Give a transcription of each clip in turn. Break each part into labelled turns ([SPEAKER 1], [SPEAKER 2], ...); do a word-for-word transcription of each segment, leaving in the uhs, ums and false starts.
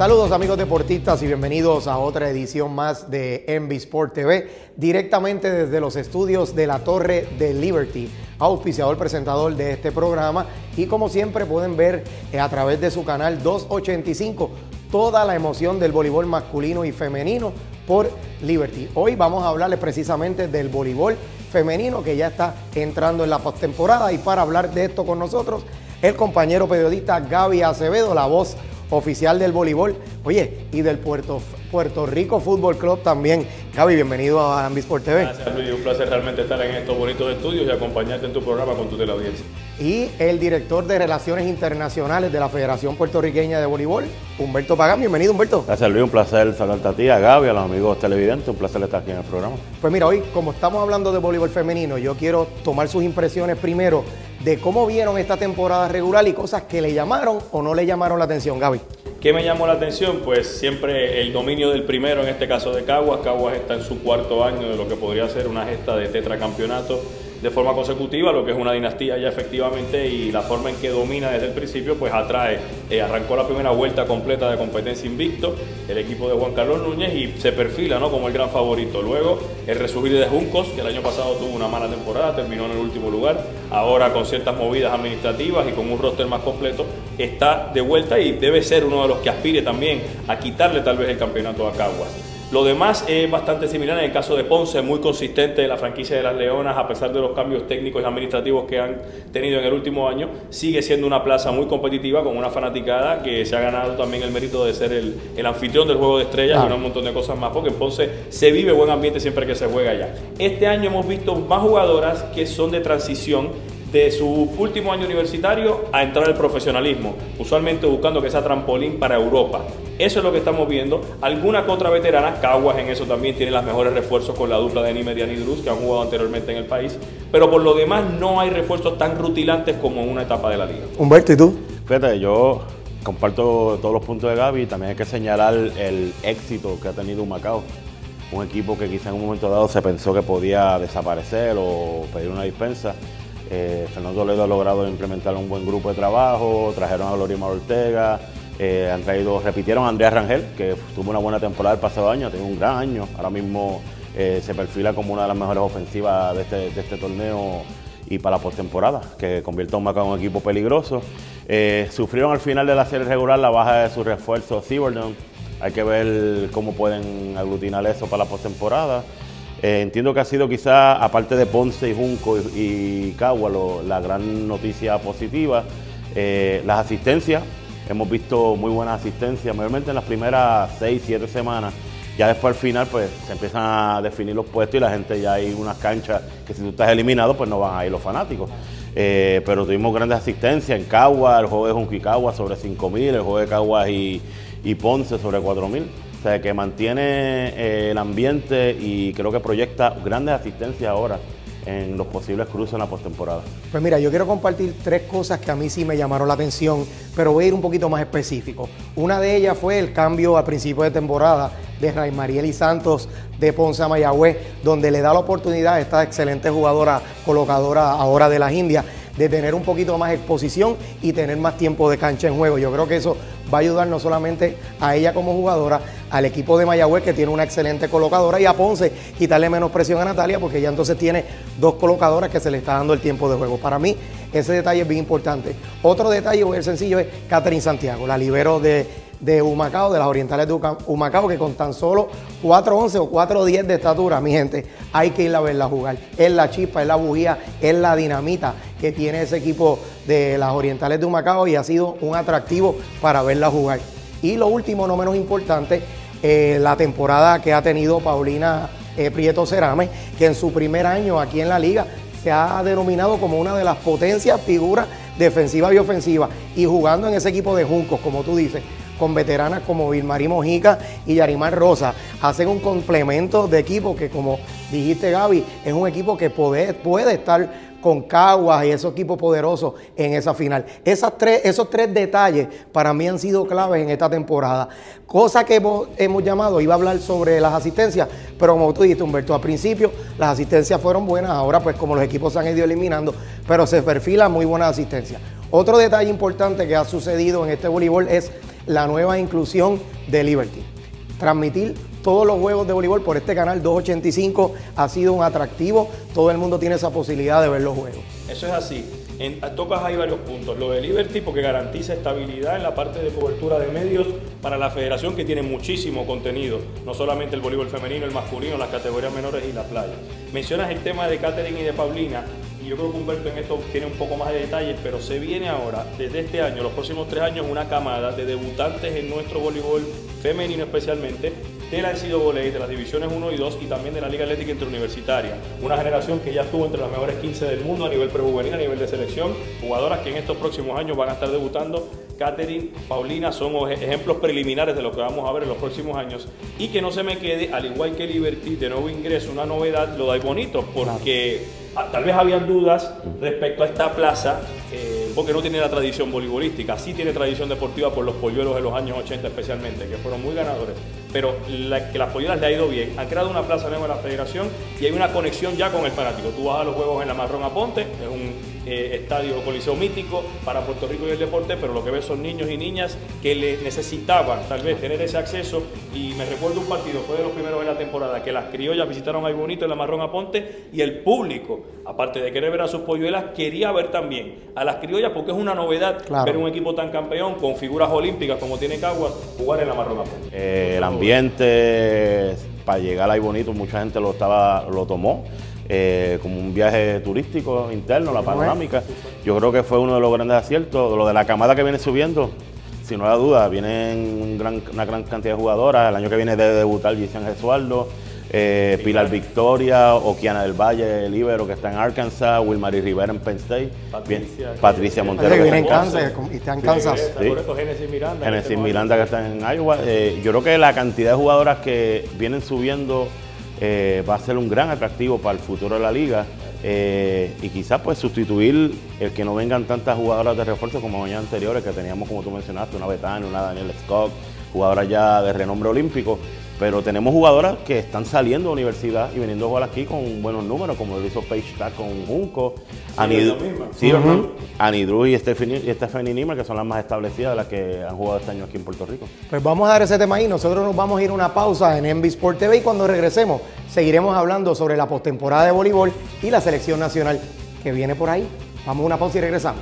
[SPEAKER 1] Saludos amigos deportistas y bienvenidos a otra edición más de M V Sport T V, directamente desde los estudios de la Torre de Liberty, auspiciador presentador de este programa, y como siempre pueden ver eh, a través de su canal doscientos ochenta y cinco toda la emoción del voleibol masculino y femenino por Liberty. Hoy vamos a hablarles precisamente del voleibol femenino que ya está entrando en la postemporada, y para hablar de esto con nosotros el compañero periodista Gaby Acevedo, la voz oficial del voleibol, oye, y del Puerto, Puerto Rico Fútbol Club también. Gaby, bienvenido a M V Sport T V.
[SPEAKER 2] Gracias, Luis, un placer realmente estar en estos bonitos estudios y acompañarte en tu programa con tu teleaudiencia.
[SPEAKER 1] Y el director de Relaciones Internacionales de la Federación Puertorriqueña de Voleibol, Humberto Pagán. Bienvenido, Humberto.
[SPEAKER 3] Gracias, Luis, un placer saludarte a ti, a Gaby, a los amigos televidentes, un placer estar aquí en el programa.
[SPEAKER 1] Pues mira, hoy como estamos hablando de voleibol femenino, yo quiero tomar sus impresiones primero de cómo vieron esta temporada regular y cosas que le llamaron o no le llamaron la atención, Gaby.
[SPEAKER 2] ¿Qué me llamó la atención? Pues siempre el dominio del primero, en este caso de Caguas. Caguas está en su cuarto año de lo que podría ser una gesta de tetracampeonato de forma consecutiva, lo que es una dinastía ya efectivamente, y la forma en que domina desde el principio pues atrae. Eh, arrancó la primera vuelta completa de competencia invicto el equipo de Juan Carlos Núñez y se perfila, ¿no?, como el gran favorito. Luego el resurgir de Juncos, que el año pasado tuvo una mala temporada, terminó en el último lugar, ahora con ciertas movidas administrativas y con un roster más completo está de vuelta y debe ser uno de los que aspire también a quitarle tal vez el campeonato a Caguas. Lo demás es bastante similar en el caso de Ponce, muy consistente la franquicia de las Leonas, a pesar de los cambios técnicos y administrativos que han tenido en el último año, sigue siendo una plaza muy competitiva con una fanaticada que se ha ganado también el mérito de ser el, el anfitrión del Juego de Estrellas, ah. y un montón de cosas más, porque en Ponce se vive buen ambiente siempre que se juega allá. Este año hemos visto más jugadoras que son de transición de su último año universitario a entrar al profesionalismo, usualmente buscando que sea trampolín para Europa. Eso es lo que estamos viendo. Alguna que otra veterana, Caguas en eso también tiene los mejores refuerzos con la dupla de Nimer y Anidruz, que han jugado anteriormente en el país, pero por lo demás no hay refuerzos tan rutilantes como en una etapa de la liga.
[SPEAKER 1] Humberto, ¿y tú?
[SPEAKER 3] Fíjate, yo comparto todos los puntos de Gaby. También hay que señalar el éxito que ha tenido Humacao, un equipo que quizá en un momento dado se pensó que podía desaparecer o pedir una dispensa. Eh, Fernando Toledo ha logrado implementar un buen grupo de trabajo, trajeron a Glorimar Ortega, eh, han traído, repitieron a Andrea Rangel, que tuvo una buena temporada el pasado año, tiene un gran año, ahora mismo eh, se perfila como una de las mejores ofensivas de este, de este torneo y para la postemporada, que convierte a Humacao en un equipo peligroso. Eh, sufrieron al final de la serie regular la baja de su refuerzo Thibodon, hay que ver cómo pueden aglutinar eso para la postemporada. Eh, entiendo que ha sido quizá, aparte de Ponce y Junco y, y Cagua, lo, la gran noticia positiva. Eh, las asistencias, hemos visto muy buenas asistencias, mayormente en las primeras seis, siete semanas. Ya después al final pues se empiezan a definir los puestos y la gente ya hay unas canchas que si tú estás eliminado pues no van a ir los fanáticos. Eh, pero tuvimos grandes asistencias en Cagua, el juego de Junco y Cagua sobre cinco mil, el juego de Caguas y, y Ponce sobre cuatro mil. O sea, que mantiene eh, el ambiente y creo que proyecta grandes asistencias ahora en los posibles cruces en la postemporada.
[SPEAKER 1] Pues mira, yo quiero compartir tres cosas que a mí sí me llamaron la atención, pero voy a ir un poquito más específico. Una de ellas fue el cambio a principio de temporada de Raimarieli Santos de Ponce a Mayagüez, donde le da la oportunidad a esta excelente jugadora colocadora ahora de las Indias de tener un poquito más exposición y tener más tiempo de cancha en juego. Yo creo que eso va a ayudar no solamente a ella como jugadora, al equipo de Mayagüez, que tiene una excelente colocadora, y a Ponce quitarle menos presión a Natalia, porque ya entonces tiene dos colocadoras que se le está dando el tiempo de juego. Para mí ese detalle es bien importante. Otro detalle muy sencillo es Catherine Santiago, la libero de de Humacao, de las Orientales de Humacao, que con tan solo cuatro once o cuatro diez de estatura, mi gente, hay que ir a verla jugar. Es la chispa, es la bujía, es la dinamita que tiene ese equipo de las Orientales de Humacao, y ha sido un atractivo para verla jugar. Y lo último, no menos importante, eh, la temporada que ha tenido Paulina eh, Prieto Cerame, que en su primer año aquí en la liga se ha denominado como una de las potencias figuras defensivas y ofensivas, y jugando en ese equipo de Juncos, como tú dices, con veteranas como Vilmarí Mojica y Yarimar Rosa, hacen un complemento de equipo que, como dijiste, Gaby, es un equipo que puede, puede estar con Caguas y esos equipos poderosos en esa final. Esas tres, esos tres detalles para mí han sido claves en esta temporada. Cosa que hemos, hemos llamado, iba a hablar sobre las asistencias, pero como tú dijiste, Humberto, al principio las asistencias fueron buenas, ahora pues como los equipos se han ido eliminando, pero se perfilan muy buenas asistencias. Otro detalle importante que ha sucedido en este voleibol es la nueva inclusión de Liberty. Transmitir todos los juegos de voleibol por este canal doscientos ochenta y cinco ha sido un atractivo. Todo el mundo tiene esa posibilidad de ver los juegos.
[SPEAKER 2] Eso es así. En, tocas ahí varios puntos. Lo de Liberty porque garantiza estabilidad en la parte de cobertura de medios para la federación, que tiene muchísimo contenido, no solamente el voleibol femenino, el masculino, las categorías menores y la playa. Mencionas el tema de Catherine y de Paulina, y yo creo que Humberto en esto tiene un poco más de detalles, pero se viene ahora, desde este año, los próximos tres años, una camada de debutantes en nuestro voleibol femenino especialmente, de la N C A A, de las divisiones uno y dos y también de la Liga Atlética Interuniversitaria. Una generación que ya estuvo entre las mejores quince del mundo a nivel prejuvenil, a nivel de selección, jugadoras que en estos próximos años van a estar debutando. Catherine, Paulina son ejemplos preliminares de lo que vamos a ver en los próximos años, y que no se me quede, al igual que Liberty, de nuevo ingreso, una novedad, lo de Bonito, porque claro, tal vez habían dudas respecto a esta plaza, eh, porque no tiene la tradición voleibolística, sí tiene tradición deportiva por los polluelos de los años ochenta especialmente, que fueron muy ganadores, pero la, que las polluelas le ha ido bien. Han creado una plaza nueva en la federación y hay una conexión ya con el fanático. Tú vas a los juegos en la Marrón Aponte, es un eh, estadio coliseo mítico para Puerto Rico y el deporte, pero lo que ves son niños y niñas que le necesitaban tal vez tener ese acceso. Y me recuerdo un partido, fue de los primeros de la temporada, que las criollas visitaron a Bonito en la Marrón Aponte, y el público, aparte de querer ver a sus polluelas, quería ver también a las criollas, porque es una novedad, claro, ver un equipo tan campeón con figuras olímpicas como tiene Caguas jugar en la Marrón Aponte.
[SPEAKER 3] Eh, el ambiente para llegar ahí Bonito, mucha gente lo estaba lo tomó eh, como un viaje turístico interno, la panorámica. Yo creo que fue uno de los grandes aciertos. Lo de la camada que viene subiendo, sin lugar a dudas, vienen un gran, una gran cantidad de jugadoras. El año que viene debe debutar Gisian Gesualdo, eh, Pilar Victoria, Okiana del Valle, el Ibero, que está en Arkansas, Wilmary Rivera en Penn State,
[SPEAKER 2] Patricia,
[SPEAKER 3] bien, Patricia Montero,
[SPEAKER 1] que viene en Kansas, y está en Kansas.
[SPEAKER 2] Sí, sí. Genesis Miranda,
[SPEAKER 3] Genesis Miranda, que está en Iowa. Eh, yo creo que la cantidad de jugadoras que vienen subiendo eh, va a ser un gran atractivo para el futuro de la liga. Eh, y quizás pues sustituir el que no vengan tantas jugadoras de refuerzo como años anteriores, que teníamos, como tú mencionaste, una Betania, una Daniela Scott, jugadoras ya de renombre olímpico, pero tenemos jugadoras que están saliendo de la universidad y viniendo a jugar aquí con buenos números, como lo hizo Paige Stack con Junco,
[SPEAKER 2] sí,
[SPEAKER 3] sí, uh-huh. Anidru y Stephanie, y Stephanie Nimmer, que son las más establecidas de las que han jugado este año aquí en Puerto Rico.
[SPEAKER 1] Pues vamos a dar ese tema ahí. Nosotros nos vamos a ir a una pausa en N B Sport T V, y cuando regresemos seguiremos hablando sobre la postemporada de voleibol y la selección nacional que viene por ahí. Vamos a una pausa y regresamos.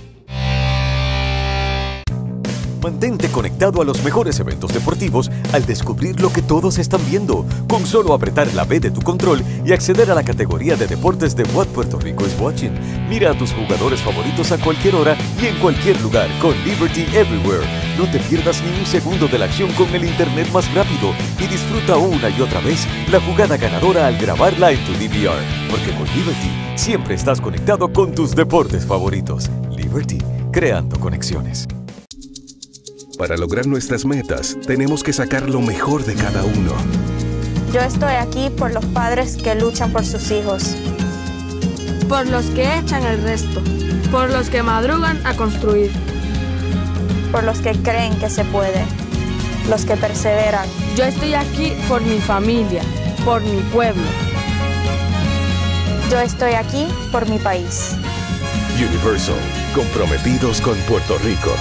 [SPEAKER 4] Mantente conectado a los mejores eventos deportivos al descubrir lo que todos están viendo. Con solo apretar la B de tu control y acceder a la categoría de deportes de What Puerto Rico is Watching. Mira a tus jugadores favoritos a cualquier hora y en cualquier lugar con Liberty Everywhere. No te pierdas ni un segundo de la acción con el internet más rápido y disfruta una y otra vez la jugada ganadora al grabarla en tu D V R. Porque con Liberty siempre estás conectado con tus deportes favoritos. Liberty, creando conexiones.
[SPEAKER 5] Para lograr nuestras metas, tenemos que sacar lo mejor de cada uno.
[SPEAKER 6] Yo estoy aquí por los padres que luchan por sus hijos.
[SPEAKER 7] Por los que echan el resto. Por los que madrugan a construir.
[SPEAKER 6] Por los que creen que se puede. Los que perseveran.
[SPEAKER 7] Yo estoy aquí por mi familia, por mi pueblo.
[SPEAKER 6] Yo estoy aquí por mi país.
[SPEAKER 5] Universal, comprometidos con Puerto Rico.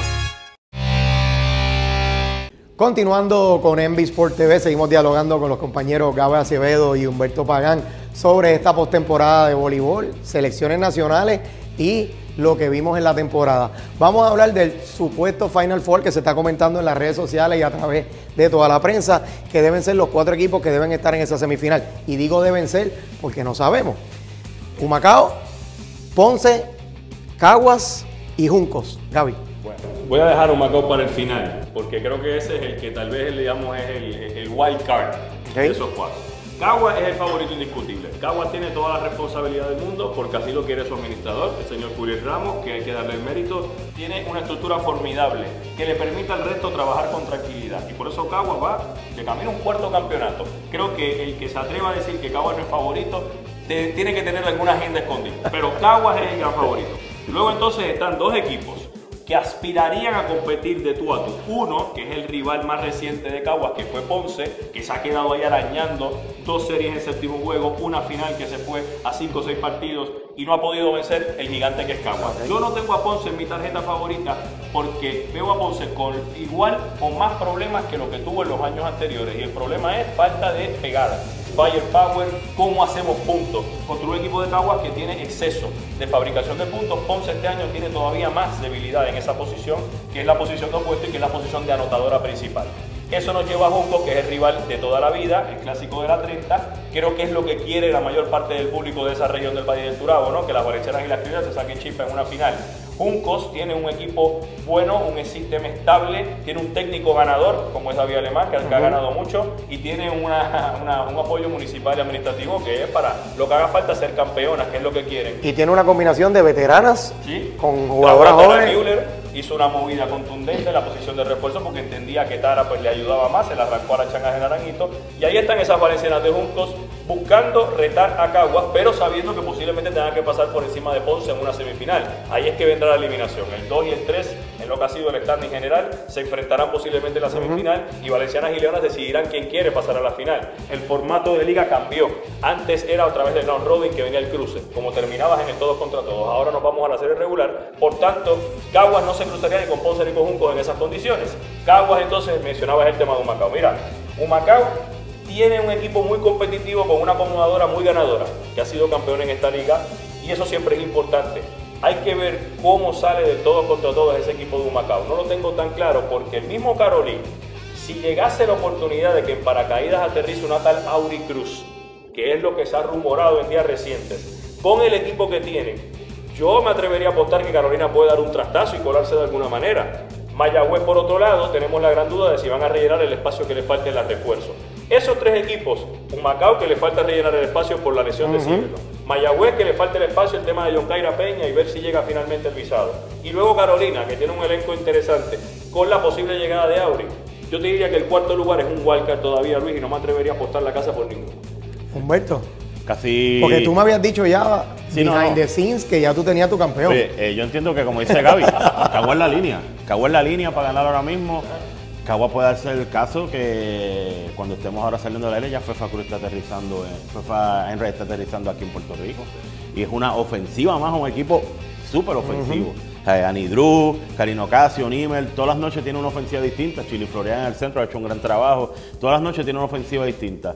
[SPEAKER 1] Continuando con N B Sport T V, seguimos dialogando con los compañeros Gaby Acevedo y Humberto Pagán sobre esta postemporada de voleibol, selecciones nacionales y lo que vimos en la temporada. Vamos a hablar del supuesto Final Four que se está comentando en las redes sociales y a través de toda la prensa, que deben ser los cuatro equipos que deben estar en esa semifinal. Y digo deben ser porque no sabemos. Humacao, Ponce, Caguas y Juncos. Gaby.
[SPEAKER 2] Bueno, voy a dejar Humacao para el final, porque creo que ese es el que tal vez, digamos, es el, el wild card okay. de esos cuatro. Caguas es el favorito indiscutible. Caguas tiene toda la responsabilidad del mundo porque así lo quiere su administrador, el señor Curiel Ramos, que hay que darle el mérito. Tiene una estructura formidable que le permite al resto trabajar con tranquilidad. Y por eso Caguas va de camino a un cuarto campeonato. Creo que el que se atreva a decir que Caguas no es favorito te, tiene que tener alguna agenda escondida. Pero Caguas es el gran favorito. Luego entonces están dos equipos que aspirarían a competir de tú a tú. Uno, que es el rival más reciente de Caguas, que fue Ponce, que se ha quedado ahí arañando dos series en séptimo juego, una final que se fue a cinco o seis partidos y no ha podido vencer el gigante que es Caguas. Yo no tengo a Ponce en mi tarjeta favorita porque veo a Ponce con igual o más problemas que lo que tuvo en los años anteriores, y el problema es falta de pegada. Firepower, cómo hacemos puntos contra un equipo de Caguas que tiene exceso de fabricación de puntos. Ponce este año tiene todavía más debilidad en esa posición, que es la posición de opuesto y que es la posición de anotadora principal. Eso nos lleva a Junco, que es el rival de toda la vida, el clásico de la treinta. Creo que es lo que quiere la mayor parte del público de esa región del Valle del Turabo, ¿no? Que las valencianas y las criollas se saquen chispa en una final. Juncos tiene un equipo bueno, un sistema estable, tiene un técnico ganador, como es David Alemán, que, uh-huh. que ha ganado mucho, y tiene una, una, un apoyo municipal y administrativo que es para lo que haga falta ser campeonas, que es lo que quieren.
[SPEAKER 1] Y tiene una combinación de veteranas, ¿sí?, con jugadoras jóvenes.
[SPEAKER 2] Müller hizo una movida contundente en la posición de refuerzo porque entendía que Tara pues, le ayudaba más, se le arrancó a la changa de Naranjito, y ahí están esas valencianas de Juncos buscando retar a Caguas, pero sabiendo que posiblemente tengan que pasar por encima de Ponce en una semifinal. Ahí es que vendrá la eliminación. El dos y el tres, en lo que ha sido el standing general, se enfrentarán posiblemente en la semifinal, uh-huh. y Valencianas y Leonas decidirán quién quiere pasar a la final. El formato de liga cambió. Antes era otra vez del round robin que venía el cruce, como terminabas en el todos contra todos. Ahora nos vamos a la serie regular. Por tanto, Caguas no se cruzaría ni con Ponce ni con Juncos en esas condiciones. Caguas, entonces, mencionabas el tema de Humacao. Mira, Humacao tiene un equipo muy competitivo con una acomodadora muy ganadora, que ha sido campeón en esta liga, y eso siempre es importante. Hay que ver cómo sale de todos contra todos ese equipo de Humacao. No lo tengo tan claro porque el mismo Carolín, si llegase la oportunidad de que en paracaídas aterrice una tal Auri Cruz, que es lo que se ha rumorado en días recientes, con el equipo que tiene, yo me atrevería a apostar que Carolina puede dar un trastazo y colarse de alguna manera. Mayagüez, por otro lado, tenemos la gran duda de si van a rellenar el espacio que le falte en la refuerzo. Esos tres equipos, Humacao, que le falta rellenar el espacio por la lesión uh-huh. de Cielo, Mayagüez, que le falta el espacio, el tema de John Caira Peña y ver si llega finalmente el visado, y luego Carolina, que tiene un elenco interesante con la posible llegada de Auri. Yo te diría que el cuarto lugar es un wildcard todavía, Luis, y no me atrevería a apostar la casa por ninguno.
[SPEAKER 1] Humberto,
[SPEAKER 3] casi...
[SPEAKER 1] porque tú me habías dicho ya,
[SPEAKER 3] sí,
[SPEAKER 1] behind
[SPEAKER 3] no, no.
[SPEAKER 1] the scenes, que ya tú tenías tu campeón.
[SPEAKER 3] Oye, eh, yo entiendo que, como dice Gaby, Caguas en la línea, Caguas en la línea para ganar ahora mismo. Caguas puede darse el caso que cuando estemos ahora saliendo de la L, ya Fefa Cruz está aterrizando, en, Fefa Henry está aterrizando aquí en Puerto Rico, y es una ofensiva más, un equipo súper ofensivo. Uh-huh. O sea, Anidru, Karino Casio, Nimel, todas las noches tiene una ofensiva distinta. Chili Florian en el centro ha hecho un gran trabajo, todas las noches tiene una ofensiva distinta.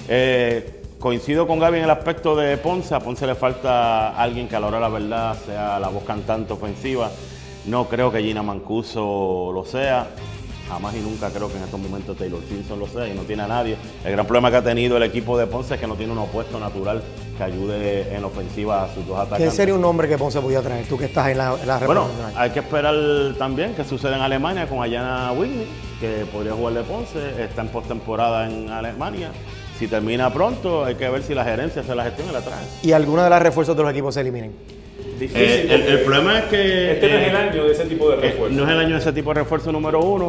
[SPEAKER 3] Eh, Coincido con Gaby en el aspecto de Ponce. A Ponce le falta alguien que a la hora de la verdad sea la voz cantante ofensiva. No creo que Gina Mancuso lo sea. Jamás y nunca creo que en estos momentos Taylor Simpson lo sea, y no tiene a nadie. El gran problema que ha tenido el equipo de Ponce es que no tiene un opuesto natural que ayude en ofensiva a sus dos atacantes.
[SPEAKER 1] ¿Quién sería un nombre que Ponce podía traer? Tú que estás en la, en la
[SPEAKER 3] Bueno, hay que esperar también qué sucede en Alemania con Ayana Whitney, que podría jugar de Ponce, está en postemporada en Alemania. Si termina pronto, hay que ver si la gerencia hace la gestión y la trae.
[SPEAKER 1] ¿Y alguna de las refuerzos de los equipos se eliminen?
[SPEAKER 3] Difícil, eh, el, el problema es que
[SPEAKER 2] este no es el año de ese tipo de refuerzo.
[SPEAKER 3] Eh, no es el año de ese tipo de refuerzo número uno,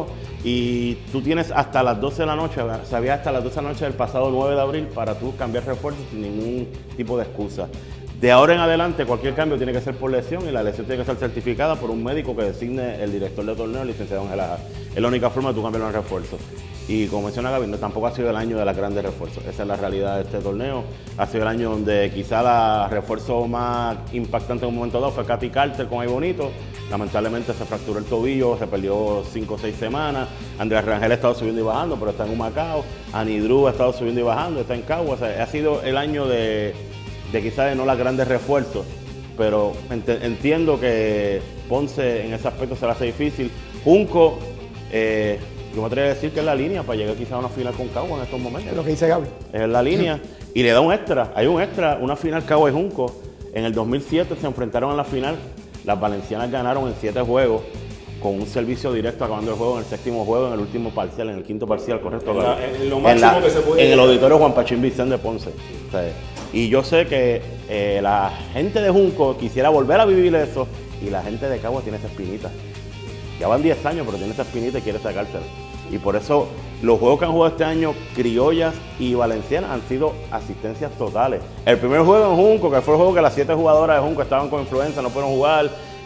[SPEAKER 3] y tú tienes hasta las doce de la noche, sabías hasta las doce de la noche del pasado nueve de abril para tú cambiar refuerzos sin ningún tipo de excusa. De ahora en adelante, cualquier cambio tiene que ser por lesión, y la lesión tiene que ser certificada por un médico que designe el director de torneo, el licenciado Ángel Aja. Es la única forma de tú cambiar un refuerzo. Y como menciona Gaby, no, tampoco ha sido el año de las grandes refuerzos. Esa es la realidad de este torneo. Ha sido el año donde quizá la refuerzo más impactante en un momento dado fue Katy Carter con Ay Bonito. Lamentablemente se fracturó el tobillo, se perdió cinco o seis semanas. Andrea Rangel ha estado subiendo y bajando, pero está en Humacao. Anidru ha estado subiendo y bajando, está en Caguas. O sea, ha sido el año de, de quizá de no las grandes refuerzos, pero ent entiendo que Ponce en ese aspecto se le hace difícil. Junco, eh, yo me atrevo a decir que es la línea para llegar quizá a una final con Caguas en estos momentos.
[SPEAKER 1] Es lo que dice Gaby.
[SPEAKER 3] Es la línea, y le da un extra, hay un extra, una final Caguas y Junco. En el dos mil siete se enfrentaron a la final, las valencianas ganaron en siete juegos, con un servicio directo acabando el juego en el séptimo juego, en el último parcial, en el quinto parcial, correcto.
[SPEAKER 2] En, la, en lo máximo en la, que se puede.
[SPEAKER 3] En el auditorio Juan Pachín Vicente de Ponce. O sea, y yo sé que eh, la gente de Junco quisiera volver a vivir eso, y la gente de Caguas tiene esa espinita. Ya van diez años, pero tiene esa espinita y quiere sacársela. Y por eso los juegos que han jugado este año, Criollas y Valencianas, han sido asistencias totales. El primer juego en Junco, que fue el juego que las siete jugadoras de Junco estaban con influenza, no pudieron jugar,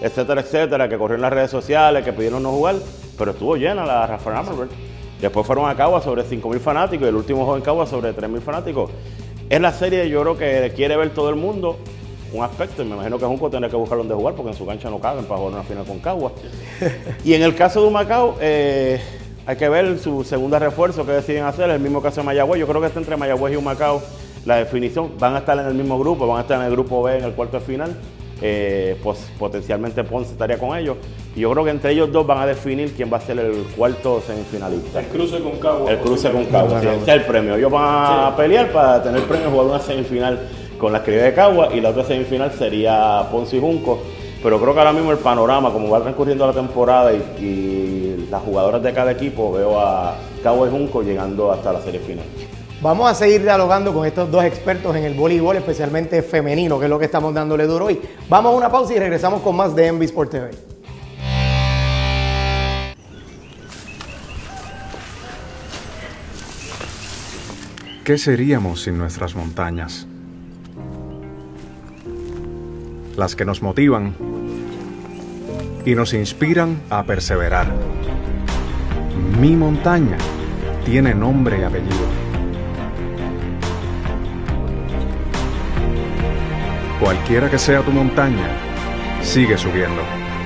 [SPEAKER 3] etcétera, etcétera, que corrió en las redes sociales, que pidieron no jugar, pero estuvo llena la Rafael Amelberg. Después fueron a Caguas sobre cinco mil fanáticos y el último juego en Caguas sobre tres mil fanáticos. Es la serie, yo creo que quiere ver todo el mundo un aspecto, y me imagino que Junco tendrá que buscar donde jugar porque en su cancha no caben para jugar una final con Caguas. Y en el caso de Humacao, eh, hay que ver su segunda refuerzo que deciden hacer, el mismo caso de Mayagüez. Yo creo que está entre Mayagüez y Humacao la definición. Van a estar en el mismo grupo, van a estar en el grupo B en el cuarto de final. Eh, pues potencialmente Ponce estaría con ellos. Y yo creo que entre ellos dos van a definir quién va a ser el cuarto semifinalista.
[SPEAKER 2] El cruce con Caguas.
[SPEAKER 3] El cruce con Caguas, sí, ese es el premio. Ellos van a sí. pelear para tener el premio de jugar una semifinal con la escribida de Caguas y la otra semifinal sería Ponce y Junco. Pero creo que ahora mismo el panorama, como va transcurriendo la temporada y, y las jugadoras de cada equipo, veo a Caguas y Junco llegando hasta la serie final.
[SPEAKER 1] Vamos a seguir dialogando con estos dos expertos en el voleibol, especialmente femenino, que es lo que estamos dándole duro hoy. Vamos a una pausa y regresamos con más de Envy Sport T V.
[SPEAKER 8] ¿Qué seríamos sin nuestras montañas? Las que nos motivan y nos inspiran a perseverar. Mi montaña tiene nombre y apellido. Cualquiera que sea tu montaña, sigue subiendo.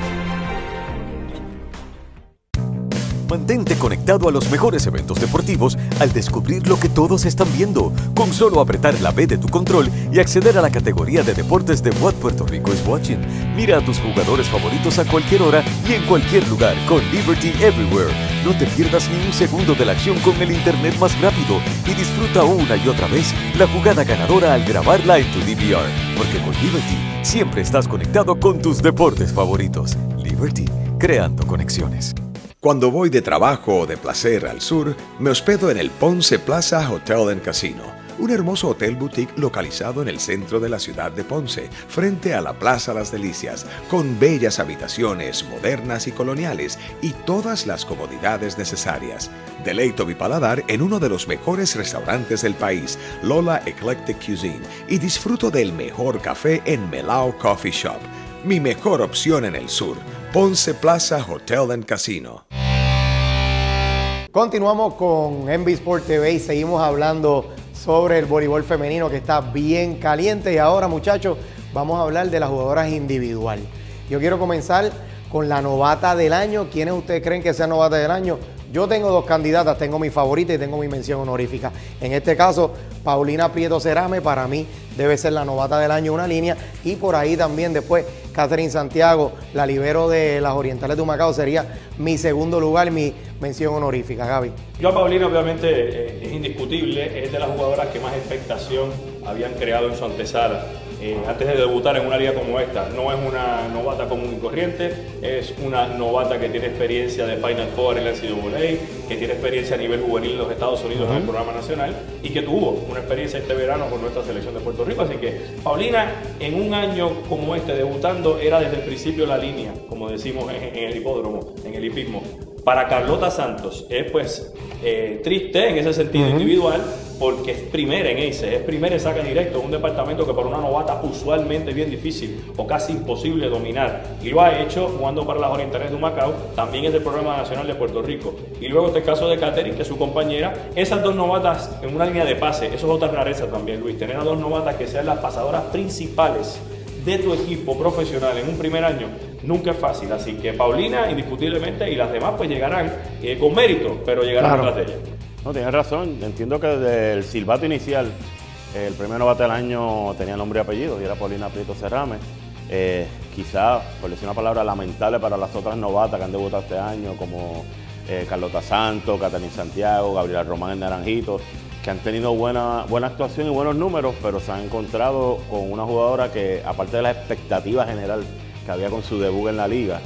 [SPEAKER 4] Mantente conectado a los mejores eventos deportivos al descubrir lo que todos están viendo. Con solo apretar la B de tu control y acceder a la categoría de deportes de What Puerto Rico is Watching. Mira a tus jugadores favoritos a cualquier hora y en cualquier lugar con Liberty Everywhere. No te pierdas ni un segundo de la acción con el internet más rápido y disfruta una y otra vez la jugada ganadora al grabarla en tu D V R. Porque con Liberty siempre estás conectado con tus deportes favoritos. Liberty, creando conexiones.
[SPEAKER 9] Cuando voy de trabajo o de placer al sur, me hospedo en el Ponce Plaza Hotel and Casino, un hermoso hotel boutique localizado en el centro de la ciudad de Ponce, frente a la Plaza Las Delicias, con bellas habitaciones modernas y coloniales y todas las comodidades necesarias. Deleito mi paladar en uno de los mejores restaurantes del país, Lola Eclectic Cuisine, y disfruto del mejor café en Melao Coffee Shop. Mi mejor opción en el sur, Ponce Plaza Hotel and Casino.
[SPEAKER 1] Continuamos con Envy Sport T V y seguimos hablando sobre el voleibol femenino que está bien caliente. Y ahora, muchachos, vamos a hablar de las jugadoras individual. Yo quiero comenzar con la novata del año. ¿Quiénes ustedes creen que sea novata del año? Yo tengo dos candidatas, tengo mi favorita y tengo mi mención honorífica. En este caso, Paulina Prieto Cerame, para mí debe ser la novata del año, una línea. Y por ahí también después, Catherine Santiago, la libero de las Orientales de Humacao, sería mi segundo lugar, mi mención honorífica. Gaby.
[SPEAKER 2] Yo a Paulina obviamente eh, es indiscutible, es de las jugadoras que más expectación habían creado en su antesala. Eh, antes de debutar en una liga como esta, no es una novata común y corriente, es una novata que tiene experiencia de Final Four en la N C double A, que tiene experiencia a nivel juvenil en los Estados Unidos uh-huh. en el programa nacional y que tuvo una experiencia este verano con nuestra selección de Puerto Rico. Así que Paulina, en un año como este, debutando, era desde el principio la línea, como decimos en, en el hipódromo, en el hipismo. Para Carlota Santos es pues eh, triste en ese sentido uh-huh. individual, porque es primera en Ace, es primera en saque directo, un departamento que para una novata usualmente es bien difícil o casi imposible dominar, y lo ha hecho jugando para las Orientales de Humacao, también es del programa nacional de Puerto Rico. Y luego este caso de Catherine, que es su compañera, esas dos novatas en una línea de pase, eso es otra rareza también, Luis, tener a dos novatas que sean las pasadoras principales de tu equipo profesional en un primer año nunca es fácil, así que Paulina indiscutiblemente y las demás pues llegarán eh, con mérito, pero llegarán
[SPEAKER 3] claro.
[SPEAKER 2] detrás de ella. No,
[SPEAKER 3] tienes razón, entiendo que desde el silbato inicial el primer novato del año tenía nombre y apellido y era Paulina Prieto Cerame. Eh, quizá, por decir una palabra, lamentable para las otras novatas que han debutado este año, como eh, Carlota Santos, Catherine Santiago, Gabriela Román en Naranjito, que han tenido buena, buena actuación y buenos números, pero se han encontrado con una jugadora que, aparte de la expectativa general que había con su debut en la liga,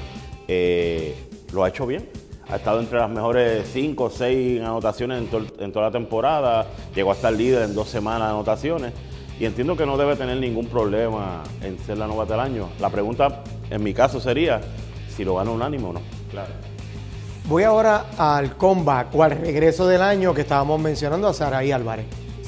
[SPEAKER 3] eh, lo ha hecho bien. Ha estado entre las mejores cinco o seis anotaciones en, to en toda la temporada, llegó a estar líder en dos semanas de anotaciones y entiendo que no debe tener ningún problema en ser la novata del año. La pregunta, en mi caso, sería si lo gana unánime o no.
[SPEAKER 2] Claro.
[SPEAKER 1] Voy ahora al comeback o al regreso del año que estábamos mencionando a Saraí Álvarez.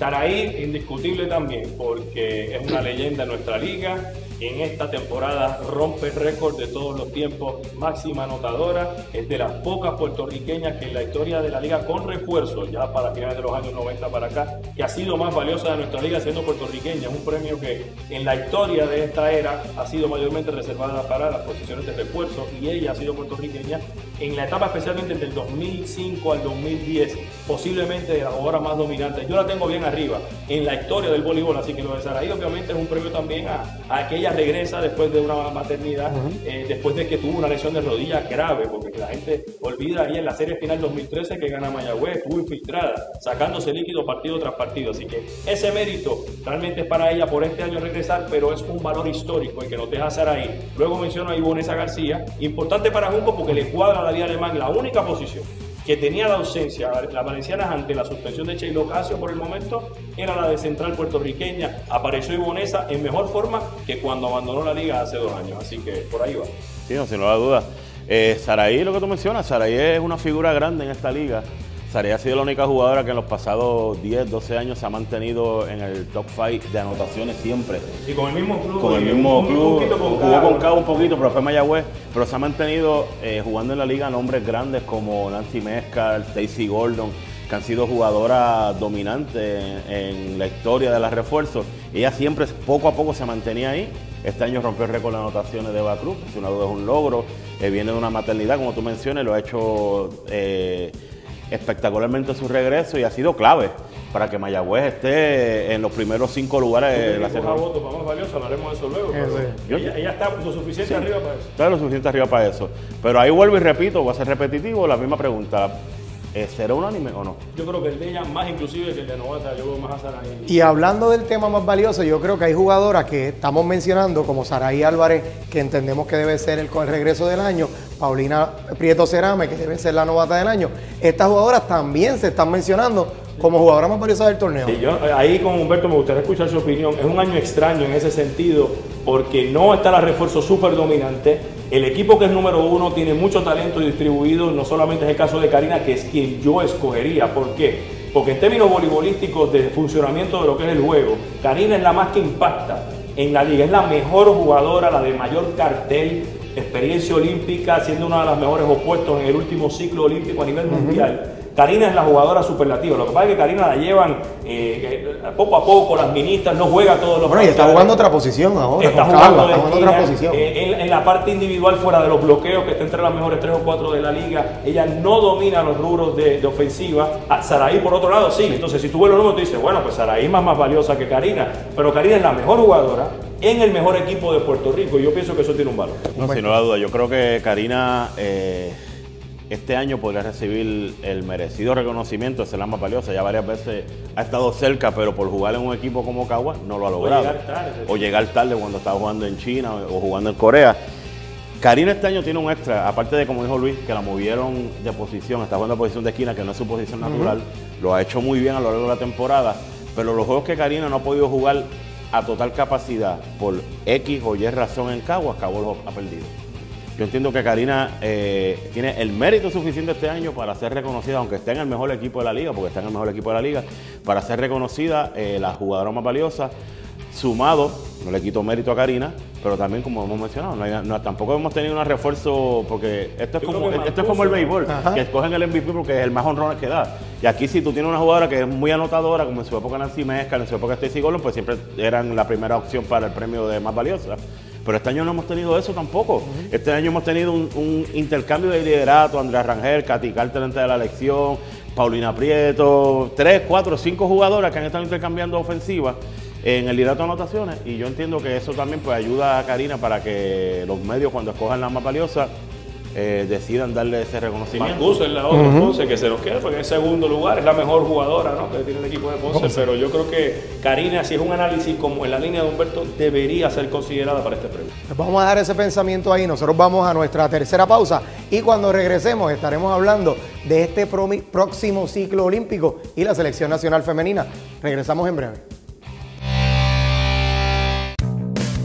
[SPEAKER 2] Saraí, indiscutible también, porque es una leyenda en nuestra liga. En esta temporada rompe el récord de todos los tiempos, máxima anotadora. Es de las pocas puertorriqueñas que en la historia de la liga con refuerzos, ya para finales de los años noventa para acá, que ha sido más valiosa de nuestra liga siendo puertorriqueña. Es un premio que en la historia de esta era ha sido mayormente reservada para las posiciones de refuerzo, y ella ha sido puertorriqueña en la etapa especialmente del dos mil cinco al dos mil diez, posiblemente de las jugadoras más dominantes. Yo la tengo bien arriba en la historia del voleibol, así que lo de Saraí obviamente es un premio también a, a aquella regresa después de una maternidad, uh-huh. eh, después de que tuvo una lesión de rodilla grave, porque la gente olvida ahí en la serie final dos mil trece que gana Mayagüez, estuvo infiltrada, sacándose líquido partido tras partido, así que ese mérito realmente es para ella por este año regresar, pero es un valor histórico el que nos deja Saraí. Luego menciono a Ivonesa García, importante para Junco porque le cuadra a la Liga Alemán la única posición que tenía la ausencia, las valencianas ante la suspensión de Sheila Ocasio por el momento, era la de central puertorriqueña. Apareció Ivonesa en mejor forma que cuando abandonó la liga hace dos años, así que por ahí va.
[SPEAKER 3] Sí, no, sin lugar a dudas. Eh, Saraí, lo que tú mencionas, Saraí es una figura grande en esta liga. Saraí ha sido la única jugadora que en los pasados diez, doce años se ha mantenido en el top cinco de anotaciones siempre.
[SPEAKER 2] Y con el mismo club.
[SPEAKER 3] Con el mismo un, club, un con jugó con Cabo un poquito, pero fue Mayagüez. Pero se ha mantenido eh, jugando en la liga nombres grandes como Nancy Mezcal, Stacy Gordon, que han sido jugadoras dominantes en, en la historia de los refuerzos. Ella siempre, poco a poco, se mantenía ahí. Este año rompió el récord de anotaciones de Eva Cruz, sin una duda es un logro. Eh, viene de una maternidad, como tú mencionas, lo ha hecho eh, espectacularmente su regreso y ha sido clave para que Mayagüez esté en los primeros cinco lugares de la serie.
[SPEAKER 2] Voto para más valioso, hablaremos de eso luego. Pero ella, ella está lo suficiente arriba para eso.
[SPEAKER 3] Está lo suficiente arriba para eso. Pero ahí vuelvo y repito, va a ser repetitivo, la misma pregunta. ¿Será unánime o no?
[SPEAKER 2] Yo creo que el de ella más inclusive que el de Novata, yo veo más a Saraí.
[SPEAKER 1] Y hablando del tema más valioso, yo creo que hay jugadoras que estamos mencionando, como Saraí Álvarez, que entendemos que debe ser el, el regreso del año, Paulina Prieto Cerame, que debe ser la novata del año. Estas jugadoras también se están mencionando como jugadoras más valiosas del torneo.
[SPEAKER 2] Sí, yo, ahí con Humberto me gustaría escuchar su opinión. Es un año extraño en ese sentido, porque no está la refuerzo súper dominante. El equipo que es número uno tiene mucho talento distribuido, no solamente es el caso de Karina, que es quien yo escogería. ¿Por qué? Porque en términos voleibolísticos de funcionamiento de lo que es el juego, Karina es la más que impacta en la liga, es la mejor jugadora, la de mayor cartel, experiencia olímpica, siendo una de las mejores opuestos en el último ciclo olímpico a nivel uh-huh. mundial. Karina es la jugadora superlativa. Lo que pasa es que Karina la llevan eh, poco a poco, las ministras, no juega todos los
[SPEAKER 1] Bueno, y está jugando otra posición ahora.
[SPEAKER 2] Está jugando, está jugando otra posición. Eh, en, en la parte individual, fuera de los bloqueos, que está entre las mejores tres o cuatro de la liga, ella no domina los rubros de, de ofensiva. A Saraí, por otro lado, sí. Entonces, si tú ves los números, tú dices, bueno, pues Saraí es más, más valiosa que Karina. Pero Karina es la mejor jugadora en el mejor equipo de Puerto Rico. Y yo pienso que eso tiene un valor.
[SPEAKER 3] No, sin duda, yo creo que Karina Eh... este año podría recibir el merecido reconocimiento de ser la más valiosa. Ya varias veces ha estado cerca, pero por jugar en un equipo como Caguas no lo ha logrado. O llegar tarde, o llegar tarde cuando estaba jugando en China o jugando en Corea. Karina este año tiene un extra, aparte de, como dijo Luis, que la movieron de posición, está jugando en posición de esquina, que no es su posición natural. Uh-huh. Lo ha hecho muy bien a lo largo de la temporada, pero los juegos que Karina no ha podido jugar a total capacidad por X o Y razón en Caguas, Caguas ha perdido. Yo entiendo que Karina eh, tiene el mérito suficiente este año para ser reconocida, aunque esté en el mejor equipo de la liga, porque está en el mejor equipo de la liga, para ser reconocida eh, la jugadora más valiosa, sumado, no le quito mérito a Karina, pero también, como hemos mencionado, no hay, no, tampoco hemos tenido un refuerzo, porque esto es, como, esto es como el béisbol, Ajá. que escogen el M V P porque es el más honrones que da. Y aquí si tú tienes una jugadora que es muy anotadora, como en su época Nancy Mezcal, en su época Stacy Gordon, pues siempre eran la primera opción para el premio de más valiosa. Pero este año no hemos tenido eso tampoco. Uh-huh. Este año hemos tenido un, un intercambio de liderato, Andrea Rangel, Katy Carter antes de la elección, Paulina Prieto, tres, cuatro, cinco jugadoras que han estado intercambiando ofensivas en el liderato de anotaciones, y yo entiendo que eso también pues ayuda a Karina para que los medios, cuando escojan la más valiosa, eh, decidan darle ese reconocimiento.
[SPEAKER 2] Mancuso es la otra, uh-huh. Ponce, que se nos queda, porque en segundo lugar es la mejor jugadora, ¿no?, que tiene el equipo de Ponce, Ponce, pero yo creo que Karina, si es un análisis como en la línea de Humberto, debería ser considerada para este premio.
[SPEAKER 1] Pues vamos a dejar ese pensamiento ahí, nosotros vamos a nuestra tercera pausa y cuando regresemos estaremos hablando de este próximo ciclo olímpico y la selección nacional femenina. Regresamos en breve.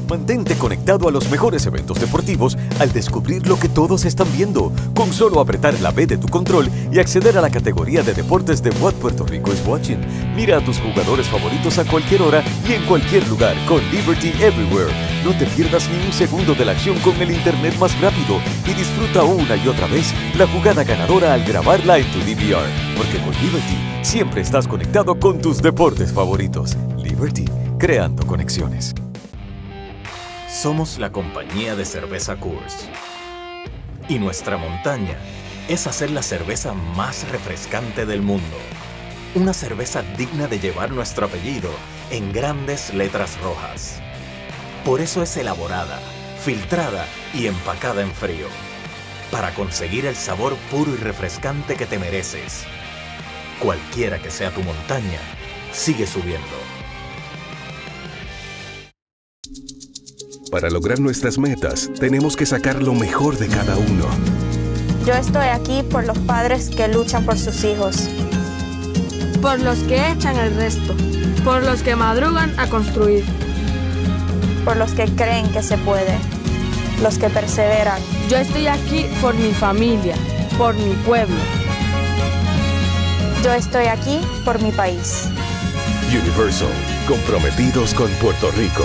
[SPEAKER 4] Mantente conectado a los mejores eventos deportivos al descubrir lo que todos están viendo. Con solo apretar la B de tu control y acceder a la categoría de deportes de What Puerto Rico is Watching. Mira a tus jugadores favoritos a cualquier hora y en cualquier lugar con Liberty Everywhere. No te pierdas ni un segundo de la acción con el internet más rápido y disfruta una y otra vez la jugada ganadora al grabarla en tu D V R. Porque con Liberty siempre estás conectado con tus deportes favoritos. Liberty, creando conexiones.
[SPEAKER 10] Somos la compañía de cerveza Coors. Y nuestra montaña es hacer la cerveza más refrescante del mundo. Una cerveza digna de llevar nuestro apellido en grandes letras rojas. Por eso es elaborada, filtrada y empacada en frío. Para conseguir el sabor puro y refrescante que te mereces. Cualquiera que sea tu montaña, sigue subiendo.
[SPEAKER 5] Para lograr nuestras metas, tenemos que sacar lo mejor de cada uno.
[SPEAKER 6] Yo estoy aquí por los padres que luchan por sus hijos.
[SPEAKER 7] Por los que echan el resto. Por los que madrugan a construir.
[SPEAKER 6] Por los que creen que se puede. Los que perseveran.
[SPEAKER 7] Yo estoy aquí por mi familia, por mi pueblo.
[SPEAKER 6] Yo estoy aquí por mi país.
[SPEAKER 5] Universal, comprometidos con Puerto Rico.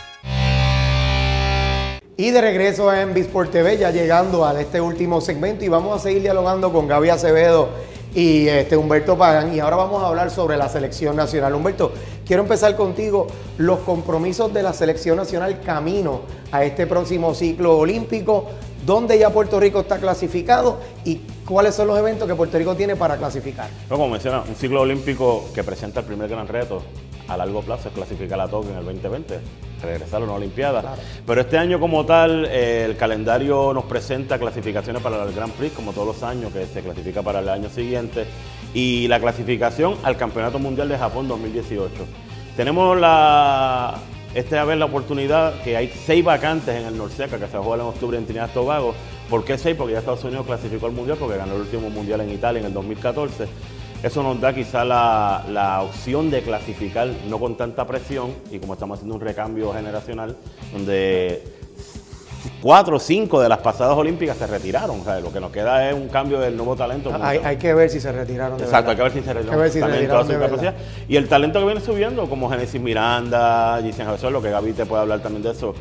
[SPEAKER 1] Y de regreso en Bisport T V, ya llegando a este último segmento, y vamos a seguir dialogando con Gaby Acevedo y este, Humberto Pagan, y ahora vamos a hablar sobre la selección nacional. Humberto, quiero empezar contigo, los compromisos de la selección nacional camino a este próximo ciclo olímpico, dónde ya Puerto Rico está clasificado y cuáles son los eventos que Puerto Rico tiene para clasificar.
[SPEAKER 3] No, como menciona, un ciclo olímpico que presenta el primer gran reto a largo plazo es clasificar a Tokio en el veinte veinte, regresar a una Olimpiada. Claro. Pero este año como tal, eh, el calendario nos presenta clasificaciones para el Grand Prix, como todos los años, que se clasifica para el año siguiente, y la clasificación al Campeonato Mundial de Japón dos mil dieciocho. Tenemos la, este a ver la oportunidad que hay seis vacantes en el Norseca que se va a jugar en octubre en Trinidad y Tobago. ¿Por qué seis? Porque ya Estados Unidos clasificó al Mundial porque ganó el último Mundial en Italia en el dos mil catorce. Eso nos da quizá la, la opción de clasificar no con tanta presión y como estamos haciendo un recambio generacional donde cuatro o cinco de las pasadas olímpicas se retiraron. O sea, lo que nos queda es un cambio del nuevo talento.
[SPEAKER 1] Hay, hay que ver si se retiraron de
[SPEAKER 3] Exacto,
[SPEAKER 1] verdad.
[SPEAKER 3] hay que ver si se retiraron.
[SPEAKER 1] Hay que ver si se retiraron de
[SPEAKER 3] verdad. Y el talento que viene subiendo, como Genesis Miranda, Giselle Javesor, lo que Gaby te puede hablar también de eso,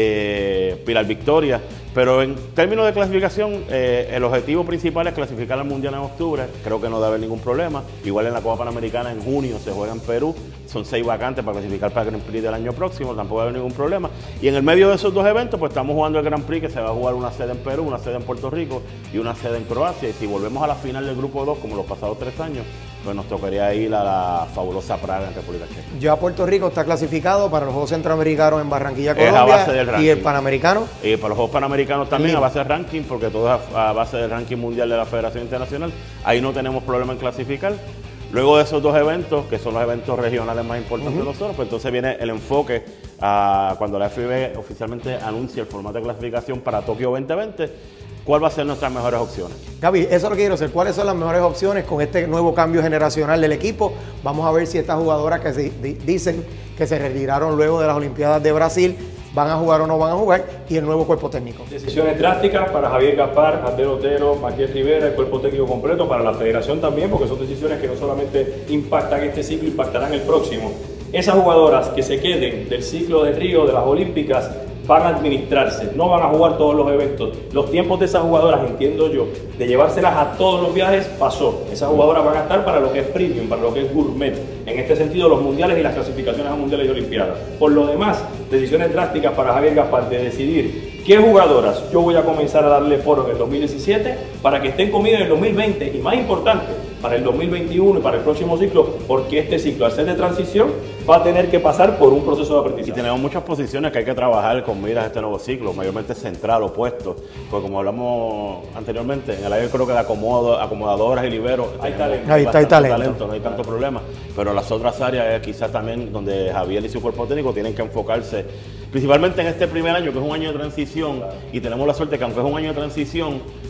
[SPEAKER 3] eh, Pilar Victoria. Pero en términos de clasificación, eh, el objetivo principal es clasificar al Mundial en octubre. Creo que no debe haber ningún problema. Igual en la Copa Panamericana en junio se juega en Perú. Son seis vacantes para clasificar para el Grand Prix del año próximo. Tampoco debe haber ningún problema. Y en el medio de esos dos eventos, pues estamos jugando el Grand Prix, que se va a jugar una sede en Perú, una sede en Puerto Rico y una sede en Croacia. Y si volvemos a la final del grupo dos, como los pasados tres años, pues nos tocaría ir a la fabulosa Praga en República Checa.
[SPEAKER 1] Ya Puerto Rico está clasificado para los Juegos Centroamericanos en Barranquilla, Colombia.
[SPEAKER 3] Es a base del ranking.
[SPEAKER 1] ¿Y el Panamericano?
[SPEAKER 3] Y para los Juegos Panamericanos también a base del ranking, porque todo es a base del ranking mundial de la Federación Internacional. Ahí no tenemos problema en clasificar. Luego de esos dos eventos, que son los eventos regionales más importantes uh-huh. de nosotros, pues entonces viene el enfoque a cuando la F I B oficialmente anuncia el formato de clasificación para Tokio veinte veinte. ¿Cuál va a ser nuestras mejores opciones?
[SPEAKER 1] Gaby, eso es lo que quiero hacer. ¿Cuáles son las mejores opciones con este nuevo cambio generacional del equipo? Vamos a ver si estas jugadoras que se, di, dicen que se retiraron luego de las Olimpiadas de Brasil van a jugar o no van a jugar, y el nuevo cuerpo técnico.
[SPEAKER 2] Decisiones drásticas para Javier Gaspar, Abdel Otero, Maquiel Rivera, el cuerpo técnico completo, para la federación también, porque son decisiones que no solamente impactan este ciclo, impactarán el próximo. Esas jugadoras que se queden del ciclo de Río, de las Olímpicas, van a administrarse, no van a jugar todos los eventos. Los tiempos de esas jugadoras, entiendo yo, de llevárselas a todos los viajes, pasó. Esas jugadoras van a estar para lo que es premium, para lo que es gourmet. En este sentido, los mundiales y las clasificaciones a mundiales y olimpiadas. Por lo demás, decisiones drásticas para Javier Gaspar de decidir qué jugadoras yo voy a comenzar a darle foro en el dos mil diecisiete para que estén conmigo en el dos mil veinte, y más importante, para el dos mil veintiuno y para el próximo ciclo, porque este ciclo, al ser de transición, va a tener que pasar por un proceso de aprendizaje.
[SPEAKER 3] Y tenemos muchas posiciones que hay que trabajar con miras a este nuevo ciclo, mayormente central, opuesto, porque como hablamos anteriormente, en el área creo que de acomodo, acomodadoras y liberos
[SPEAKER 2] hay talento,
[SPEAKER 1] hay, hay talento.
[SPEAKER 3] talento, no hay tanto problema, pero las otras áreas es quizás también donde Javier y su cuerpo técnico tienen que enfocarse, principalmente en este primer año, que es un año de transición, y tenemos la suerte que aunque es un año de transición,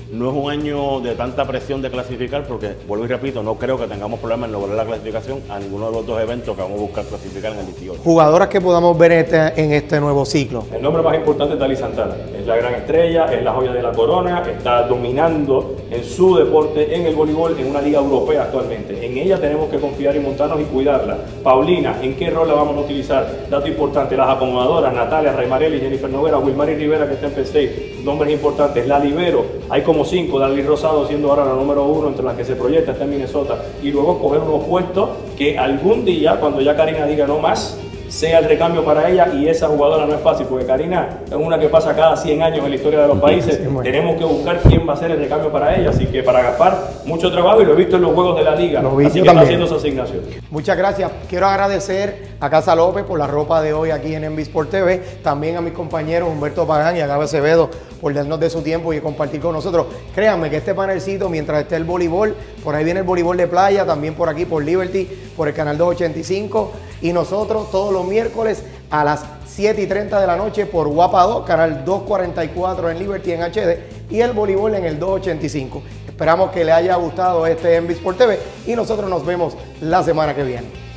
[SPEAKER 3] No es un año de tanta presión de clasificar porque, vuelvo y repito, no creo que tengamos problemas en lograr la clasificación a ninguno de los dos eventos que vamos a buscar clasificar en el dieciocho.
[SPEAKER 1] Jugadoras que podamos ver en este, en este nuevo ciclo.
[SPEAKER 2] El nombre más importante es Dalí Santana. Es la gran estrella, es la joya de la corona, está dominando en su deporte, en el voleibol, en una liga europea actualmente. En ella tenemos que confiar y montarnos y cuidarla. Paulina, ¿en qué rol la vamos a utilizar? Dato importante, las acomodadoras, Natalia, Raymareli, Jennifer Noguera, Wilmary Rivera, que está en P seis, nombres importantes. La libero, hay como cinco, Dalí Rosado siendo ahora la número uno entre las que se proyecta, está en Minnesota, y luego coger unos puestos que algún día, cuando ya Karina diga no más, sea el recambio para ella, y esa jugadora no es fácil, porque Karina es una que pasa cada cien años en la historia de los países. Sí, bueno. Tenemos que buscar quién va a ser el recambio para ella, así que para Gaspar, mucho trabajo, y lo he visto en los juegos de la liga,
[SPEAKER 1] lo vi,
[SPEAKER 2] así que
[SPEAKER 1] también.
[SPEAKER 2] está haciendo esa asignación.
[SPEAKER 1] Muchas gracias. Quiero agradecer a Casa López por la ropa de hoy aquí en Envy Sport T V, también a mis compañeros Humberto Pagán y a Gaby Acevedo por darnos de su tiempo y compartir con nosotros. Créanme que este panelcito, mientras esté el voleibol, por ahí viene el voleibol de playa, también por aquí por Liberty, por el canal doscientos ochenta y cinco, y nosotros todos los miércoles a las siete y treinta de la noche por Guapa dos, canal doscientos cuarenta y cuatro en Liberty en H D, y el voleibol en el doscientos ochenta y cinco. Esperamos que les haya gustado este Envy Sport T V y nosotros nos vemos la semana que viene.